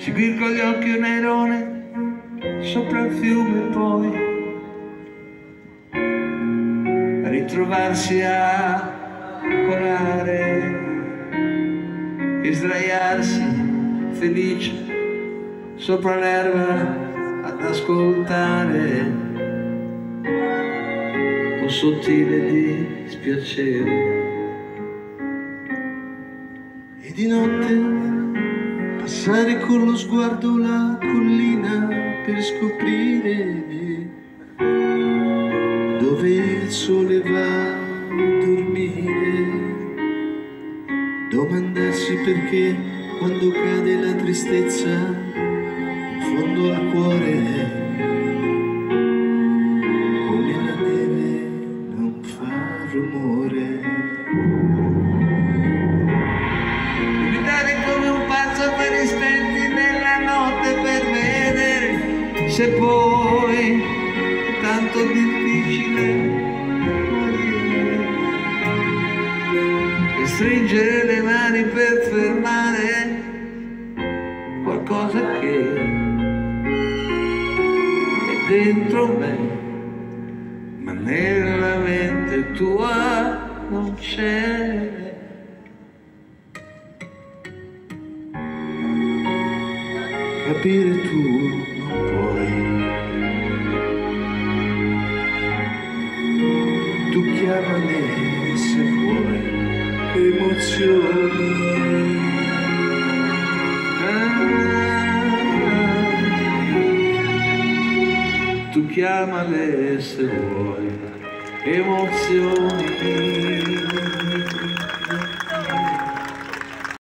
seguir con gli occhi un airone sopra il fiume e poi ritrovarsi a colare e sdraiarsi felice sopra l'erba ad ascoltare un sottile dispiacere. E di notte passare con lo sguardo la collina per scoprire dove il sole va a dormire, domandarsi perché quando cade la tristezza in fondo al cuore come la neve non fa rumore. Gridare come un pazzo per istanti nella notte per vedere se poi è tanto difficile morire e stringere le mani per fermare qualcosa che è dentro me, ma nella mente tua non c'è. Capire tu non puoi, tu chiamane se vuoi emozioni. Tu chiamale se vuoi emozioni.